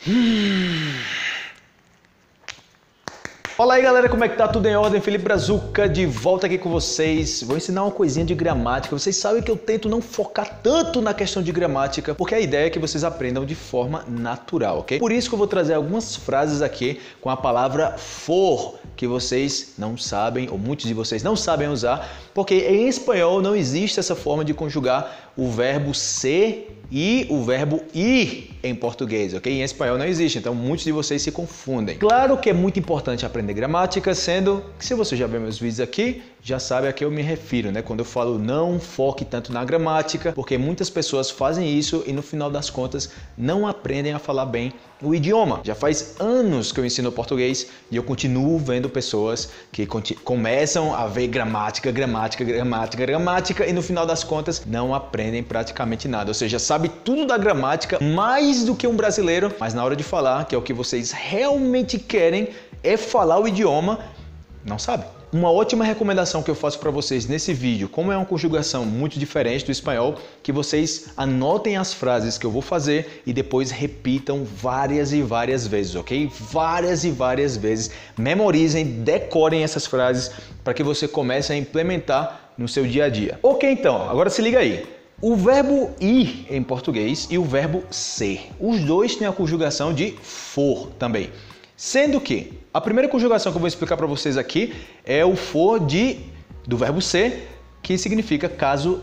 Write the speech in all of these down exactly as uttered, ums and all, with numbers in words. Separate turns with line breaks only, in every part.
Hum. Fala aí galera, como é que tá? Tudo em ordem? Felipe Brazuca de volta aqui com vocês. Vou ensinar uma coisinha de gramática. Vocês sabem que eu tento não focar tanto na questão de gramática, porque a ideia é que vocês aprendam de forma natural, ok? Por isso que eu vou trazer algumas frases aqui com a palavra for, que vocês não sabem, ou muitos de vocês não sabem usar, porque em espanhol não existe essa forma de conjugar o verbo ser e o verbo ir em português, ok? Em espanhol não existe, então muitos de vocês se confundem. Claro que é muito importante aprender gramática, sendo que se você já viu meus vídeos aqui, já sabe a que eu me refiro, né? Quando eu falo não foque tanto na gramática, porque muitas pessoas fazem isso e no final das contas não aprendem a falar bem o idioma. Já faz anos que eu ensino português e eu continuo vendo pessoas que começam a ver gramática, gramática, gramática, gramática e no final das contas não aprendem praticamente nada. Ou seja, sabe tudo da gramática, mais do que um brasileiro, mas na hora de falar, que é o que vocês realmente querem, é falar o idioma, não sabe. Uma ótima recomendação que eu faço para vocês nesse vídeo, como é uma conjugação muito diferente do espanhol, que vocês anotem as frases que eu vou fazer e depois repitam várias e várias vezes, ok? Várias e várias vezes. Memorizem, decorem essas frases para que você comece a implementar no seu dia a dia. Ok, então, agora se liga aí. O verbo ir em português e o verbo ser, os dois têm a conjugação de for também. Sendo que a primeira conjugação que eu vou explicar para vocês aqui é o for de, do verbo ser, que significa caso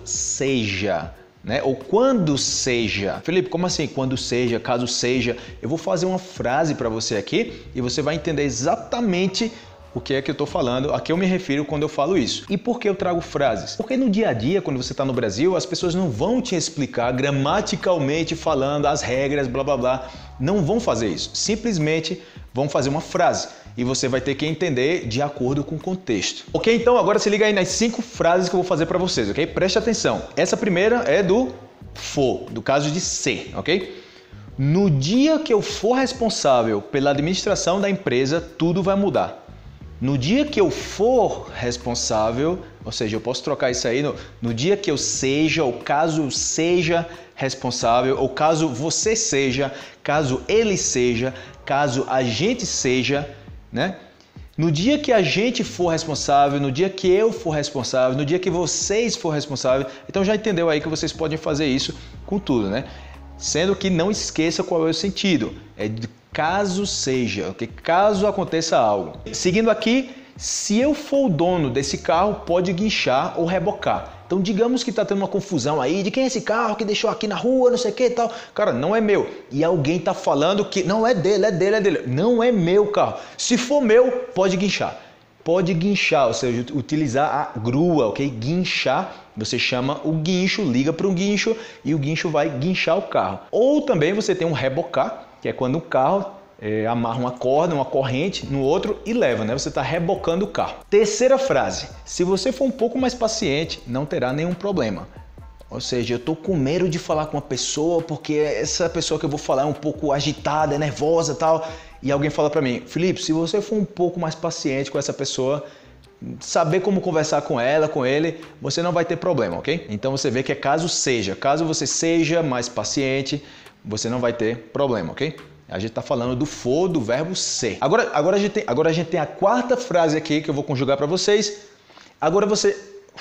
seja, né? Ou quando seja. Felipe, como assim quando seja, caso seja? Eu vou fazer uma frase para você aqui e você vai entender exatamente o que é que eu estou falando, a que eu me refiro quando eu falo isso. E por que eu trago frases? Porque no dia a dia, quando você está no Brasil, as pessoas não vão te explicar gramaticalmente falando as regras, blá blá blá. Não vão fazer isso. Simplesmente vão fazer uma frase e você vai ter que entender de acordo com o contexto. Ok? Então agora se liga aí nas cinco frases que eu vou fazer para vocês, ok? Preste atenção. Essa primeira é do for, do caso de ser, ok? No dia que eu for responsável pela administração da empresa, tudo vai mudar. No dia que eu for responsável, ou seja, eu posso trocar isso aí, no, no dia que eu seja, ou caso seja responsável, ou caso você seja, caso ele seja, caso a gente seja, né? No dia que a gente for responsável, no dia que eu for responsável, no dia que vocês for responsável, então já entendeu aí que vocês podem fazer isso com tudo, né? Sendo que não esqueça qual é o sentido, é de caso seja, ok? Caso aconteça algo. Seguindo aqui, se eu for o dono desse carro, pode guinchar ou rebocar. Então digamos que está tendo uma confusão aí de quem é esse carro que deixou aqui na rua, não sei o que e tal. Cara, não é meu. E alguém está falando que não é dele, é dele, é dele. Não é meu carro. Se for meu, pode guinchar. Pode guinchar, ou seja, utilizar a grua, ok? Guinchar, você chama o guincho, liga para um guincho e o guincho vai guinchar o carro. Ou também você tem um rebocar, que é quando o carro é, amarra uma corda, uma corrente no outro e leva, né? Você está rebocando o carro. Terceira frase, se você for um pouco mais paciente, não terá nenhum problema. Ou seja, eu estou com medo de falar com uma pessoa porque essa pessoa que eu vou falar é um pouco agitada, é nervosa e tal. E alguém fala para mim, Felipe, se você for um pouco mais paciente com essa pessoa, saber como conversar com ela, com ele, você não vai ter problema, ok? Então você vê que é caso seja. Caso você seja mais paciente, você não vai ter problema, ok? A gente está falando do for, do verbo ser. Agora, agora, a gente tem, agora a gente tem a quarta frase aqui que eu vou conjugar para vocês. Agora você...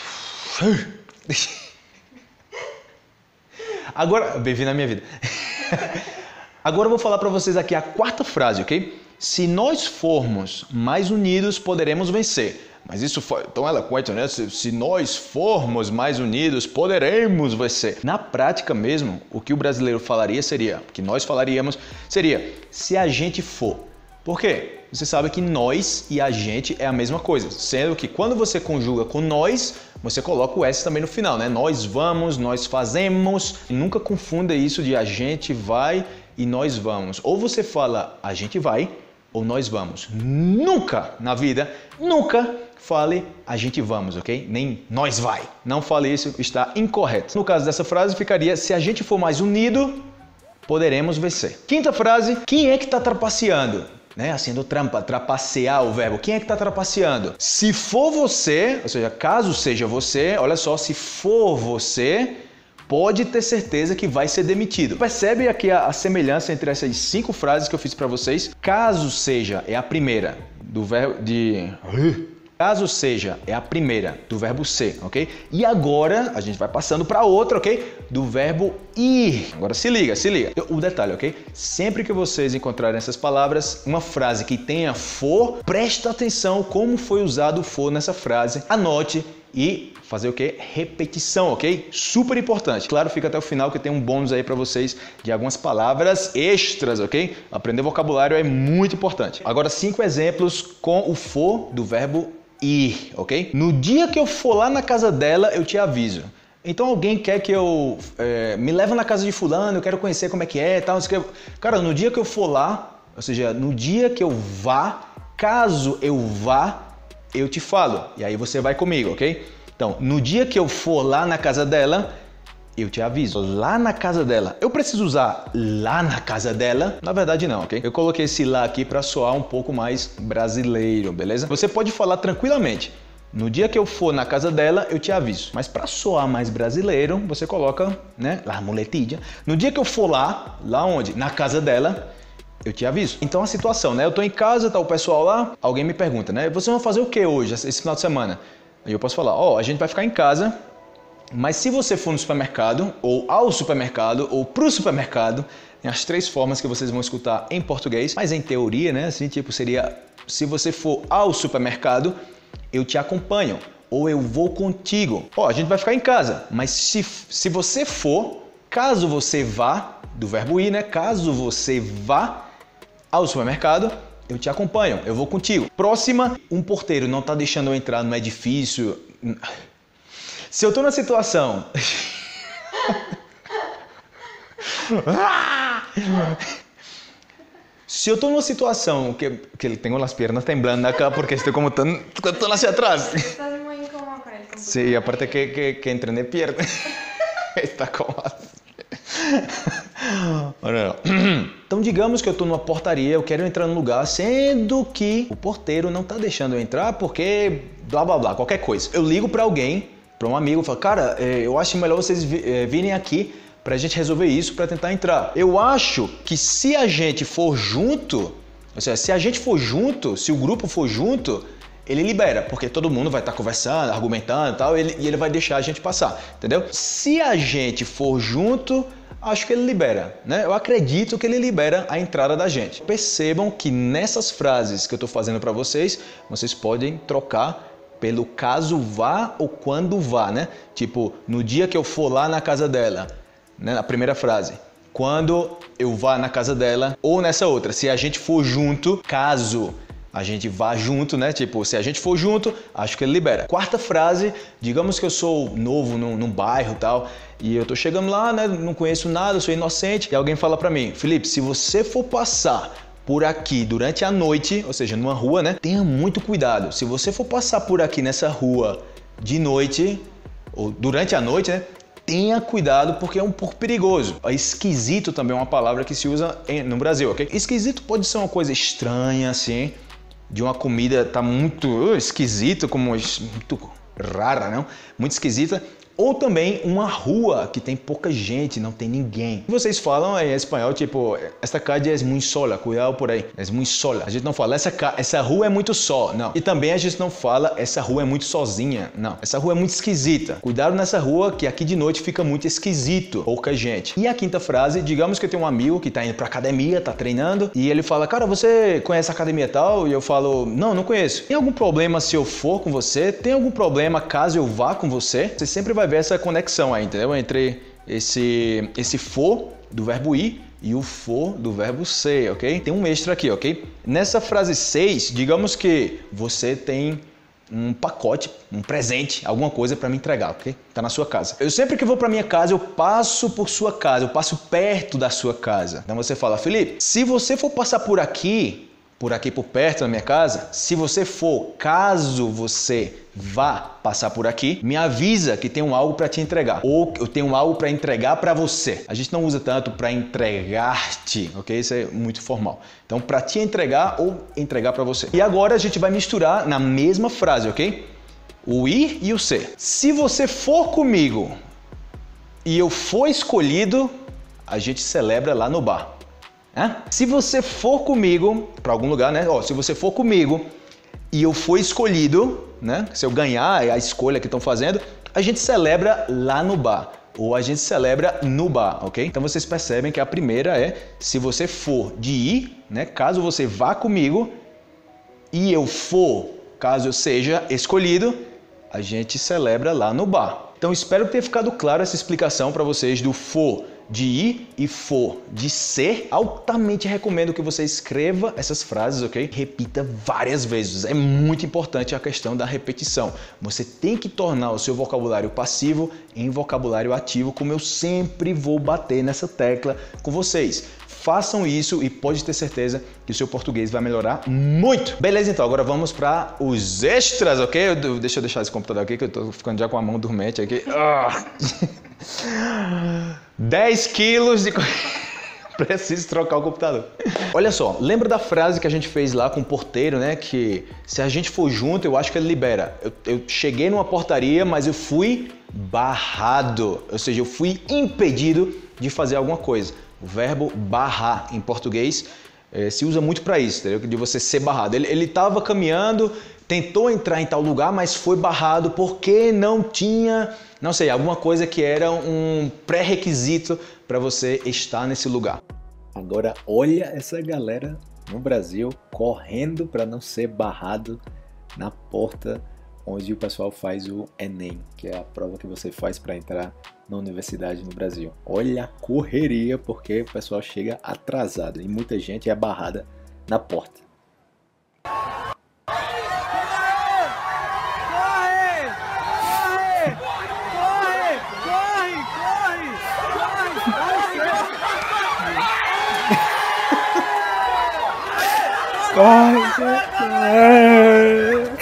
Agora... Bem-vindo à minha vida. Agora eu vou falar para vocês aqui a quarta frase, ok? Se nós formos mais unidos, poderemos vencer. Mas isso foi tão eloquente, né? Se, se nós formos mais unidos, poderemos vencer. Na prática mesmo, o que o brasileiro falaria seria, que nós falaríamos, seria se a gente for. Por quê? Você sabe que nós e a gente é a mesma coisa, sendo que quando você conjuga com nós, você coloca o S também no final, né? Nós vamos, nós fazemos. Nunca confunda isso de a gente vai e nós vamos. Ou você fala a gente vai ou nós vamos. Nunca na vida, nunca fale a gente vamos, ok? Nem nós vai. Não fale isso, está incorreto. No caso dessa frase ficaria se a gente for mais unido, poderemos vencer. Quinta frase, quem é que está trapaceando? Né? Haciendo trampa, trapacear o verbo. Quem é que está trapaceando? Se for você, ou seja, caso seja você, olha só, se for você, pode ter certeza que vai ser demitido. Percebe aqui a, a semelhança entre essas cinco frases que eu fiz para vocês? Caso seja é a primeira do verbo de... Caso seja é a primeira do verbo ser, ok? E agora a gente vai passando para outra, ok? Do verbo ir. Agora se liga, se liga. O detalhe, ok? Sempre que vocês encontrarem essas palavras, uma frase que tenha for, presta atenção como foi usado o for nessa frase. Anote e fazer o que? Repetição, ok? Super importante. Claro, fica até o final que tem um bônus aí para vocês de algumas palavras extras, ok? Aprender vocabulário é muito importante. Agora, cinco exemplos com o for do verbo ir, ok? No dia que eu for lá na casa dela, eu te aviso. Então alguém quer que eu é, me leve na casa de fulano, eu quero conhecer como é que é, tal. Cara, no dia que eu for lá, ou seja, no dia que eu vá, caso eu vá, eu te falo. E aí você vai comigo, ok? Então, no dia que eu for lá na casa dela, eu te aviso. Lá na casa dela. Eu preciso usar lá na casa dela? Na verdade não, ok? Eu coloquei esse lá aqui para soar um pouco mais brasileiro, beleza? Você pode falar tranquilamente. No dia que eu for na casa dela, eu te aviso. Mas para soar mais brasileiro, você coloca, né? La muletilla. No dia que eu for lá, lá onde? Na casa dela, eu te aviso. Então a situação, né? Eu tô em casa, tá o pessoal lá, alguém me pergunta, né? Vocês vão fazer o que hoje, esse final de semana? Aí eu posso falar, ó, oh, a gente vai ficar em casa, mas se você for no supermercado, ou ao supermercado, ou pro supermercado, tem as três formas que vocês vão escutar em português, mas em teoria, né, assim, tipo, seria, se você for ao supermercado, eu te acompanho, ou eu vou contigo. Ó, a gente vai ficar em casa, mas se, se você for, caso você vá, do verbo ir, né, caso você vá ao supermercado, eu te acompanho, eu vou contigo. Próxima, um porteiro não tá deixando eu entrar no edifício. Se eu tô na situação... Se eu tô numa situação que, que tenho as pernas temblando acá porque estou como tan, tan hacia atrás.
Estás muy incómodo con el computador.
Sí, aparte que, que, que entrené piernas. Está como assim. Então digamos que eu estou numa portaria, eu quero entrar no lugar, sendo que o porteiro não está deixando eu entrar porque blá blá blá, qualquer coisa. Eu ligo para alguém, para um amigo, falo, cara, eu acho melhor vocês virem aqui para a gente resolver isso, para tentar entrar. Eu acho que se a gente for junto, ou seja, se a gente for junto, se o grupo for junto, ele libera, porque todo mundo vai estar conversando, argumentando e tal, ele, e ele vai deixar a gente passar, entendeu? Se a gente for junto, acho que ele libera, né? Eu acredito que ele libera a entrada da gente. Percebam que nessas frases que eu estou fazendo para vocês, vocês podem trocar pelo caso vá ou quando vá, né? Tipo, no dia que eu for lá na casa dela, né? A primeira frase. Quando eu vá na casa dela, ou nessa outra, se a gente for junto, caso a gente vá junto, né? Tipo, se a gente for junto, acho que ele libera. Quarta frase, digamos que eu sou novo num, num bairro e tal, e eu tô chegando lá, né? Não conheço nada, sou inocente, e alguém fala pra mim, Felipe, se você for passar por aqui durante a noite, ou seja, numa rua, né? Tenha muito cuidado. Se você for passar por aqui nessa rua de noite, ou durante a noite, né? Tenha cuidado porque é um pouco perigoso. Esquisito também é uma palavra que se usa em, no Brasil, ok? Esquisito pode ser uma coisa estranha, assim, de uma comida tá muito uh, esquisita, como muito rara, não? Muito esquisita. Ou também uma rua que tem pouca gente, não tem ninguém. Vocês falam em espanhol, tipo, esta calle é muito sola, cuidado por aí, é muito sola. A gente não fala, essa, essa rua é muito só, não. E também a gente não fala, essa rua é muito sozinha, não. Essa rua é muito esquisita. Cuidado nessa rua que aqui de noite fica muito esquisito, pouca gente. E a quinta frase, digamos que eu tenho um amigo que tá indo pra academia, tá treinando, e ele fala, cara, você conhece a academia tal? E eu falo, não, não conheço. Tem algum problema se eu for com você? Tem algum problema caso eu vá com você? Você sempre vai ver essa conexão aí, entendeu? Entre esse, esse for do verbo ir e o for do verbo ser, ok? Tem um extra aqui, ok? Nessa frase seis, digamos que você tem um pacote, um presente, alguma coisa para me entregar, ok? Tá na sua casa. Eu sempre que vou para minha casa, eu passo por sua casa, eu passo perto da sua casa. Então você fala, Felipe, se você for passar por aqui, por aqui por perto da minha casa, se você for, caso você vá passar por aqui, me avisa que tenho algo para te entregar, ou eu tenho algo para entregar para você. A gente não usa tanto para entregar-te, ok? Isso é muito formal. Então, para te entregar ou entregar para você. E agora a gente vai misturar na mesma frase, ok? O ir e o ser. Se você for comigo, e eu for escolhido, a gente celebra lá no bar. É? Se você for comigo para algum lugar, né? Ó, se você for comigo e eu for escolhido, né? Se eu ganhar a escolha que estão fazendo, a gente celebra lá no bar. Ou a gente celebra no bar, ok? Então vocês percebem que a primeira é, se você for de ir, né? Caso você vá comigo e eu for, caso eu seja escolhido, a gente celebra lá no bar. Então espero que tenha ficado claro essa explicação para vocês do for de ir e for de ser. Altamente recomendo que você escreva essas frases, ok? Repita várias vezes. É muito importante a questão da repetição. Você tem que tornar o seu vocabulário passivo em vocabulário ativo, como eu sempre vou bater nessa tecla com vocês. Façam isso e pode ter certeza que o seu português vai melhorar muito. Beleza, então agora vamos para os extras, ok? Eu, deixa eu deixar esse computador aqui que eu tô ficando já com a mão dormente aqui. Ah. dez quilos de... Preciso trocar o computador. Olha só, lembra da frase que a gente fez lá com o porteiro, né? Que se a gente for junto, eu acho que ele libera. Eu, eu cheguei numa portaria, mas eu fui barrado. Ou seja, eu fui impedido de fazer alguma coisa. O verbo barrar em português eh, se usa muito para isso, entendeu? De você ser barrado. Ele estava caminhando, tentou entrar em tal lugar, mas foi barrado porque não tinha, não sei, alguma coisa que era um pré-requisito para você estar nesse lugar.
Agora olha essa galera no Brasil correndo para não ser barrado na porta onde o pessoal faz o Enem, que é a prova que você faz para entrar na universidade no Brasil. Olha a correria, porque o pessoal chega atrasado e muita gente é barrada na porta. Corre, corre!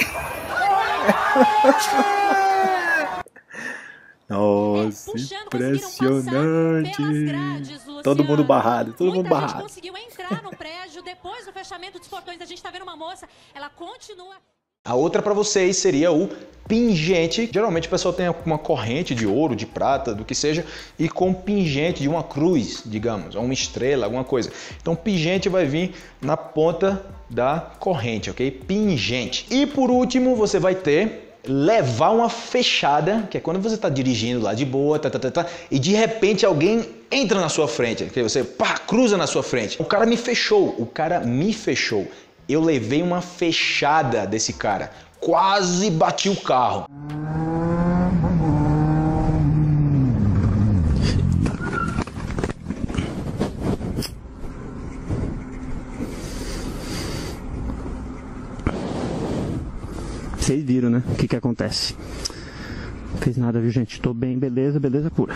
Nossa, impressionante! Grades, todo mundo barrado, todo
Muita
mundo barrado.
Gente conseguiu entrar no prédio depois do fechamento dos portões. A gente tá vendo uma moça, ela continua.
A outra para vocês seria o pingente. Geralmente o pessoal tem uma corrente de ouro, de prata, do que seja, e com pingente de uma cruz, digamos, ou uma estrela, alguma coisa. Então pingente vai vir na ponta da corrente, ok? Pingente. E por último você vai ter levar uma fechada, que é quando você está dirigindo lá de boa, tá, tá, tá, tá, e de repente alguém entra na sua frente, que você pá, cruza na sua frente. O cara me fechou, o cara me fechou. Eu levei uma fechada desse cara, quase bati o carro.
Vocês viram, né? O que que acontece? Não fez nada, viu, gente? Tô bem, beleza, beleza pura.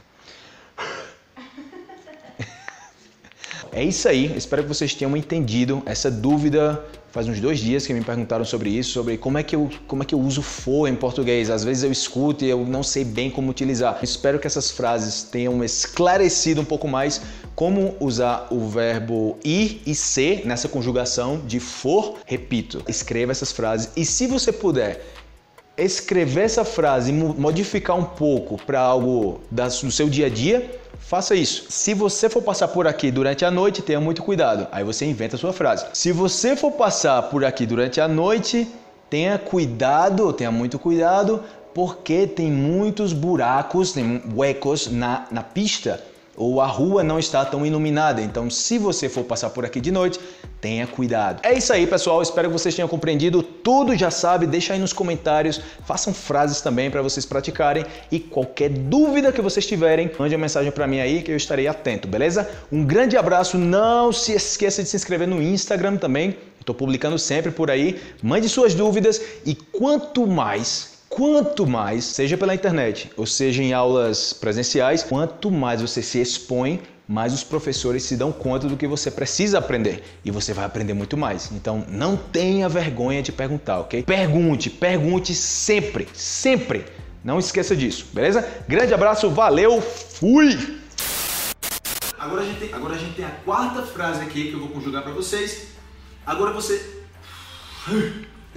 É isso aí, espero que vocês tenham entendido essa dúvida. Faz uns dois dias que me perguntaram sobre isso, sobre como é que eu, como é que eu uso for em português. Às vezes eu escuto e eu não sei bem como utilizar. Espero que essas frases tenham esclarecido um pouco mais como usar o verbo ir e ser nessa conjugação de for. Repito, escreva essas frases e se você puder escrever essa frase e modificar um pouco para algo do seu dia a dia, faça isso. Se você for passar por aqui durante a noite, tenha muito cuidado. Aí você inventa a sua frase. Se você for passar por aqui durante a noite, tenha cuidado, tenha muito cuidado, porque tem muitos buracos, tem huecos na, na pista, ou a rua não está tão iluminada. Então, se você for passar por aqui de noite, tenha cuidado. É isso aí, pessoal. Espero que vocês tenham compreendido tudo. Já sabe, deixa aí nos comentários. Façam frases também para vocês praticarem. E qualquer dúvida que vocês tiverem, mande uma mensagem para mim aí que eu estarei atento, beleza? Um grande abraço. Não se esqueça de se inscrever no Instagram também. Estou publicando sempre por aí. Mande suas dúvidas e quanto mais... Quanto mais, seja pela internet ou seja em aulas presenciais, quanto mais você se expõe, mais os professores se dão conta do que você precisa aprender e você vai aprender muito mais. Então não tenha vergonha de perguntar, ok? Pergunte, pergunte sempre, sempre. Não esqueça disso, beleza? Grande abraço, valeu, fui!
Agora a gente tem, agora a, gente tem a quarta frase aqui que eu vou conjugar para vocês. Agora você...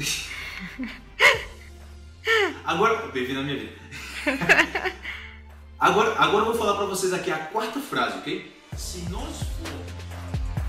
Agora, bem-vindo à minha vida. Agora, agora eu vou falar para vocês aqui a quarta frase, ok? Se nós for